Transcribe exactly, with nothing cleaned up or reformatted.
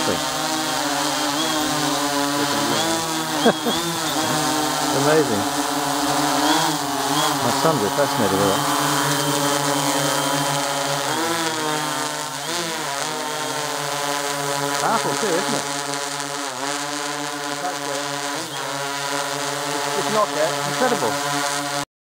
Exactly. Amazing. My sons are fascinated with it. Powerful too, isn't it? It's not yet. Incredible.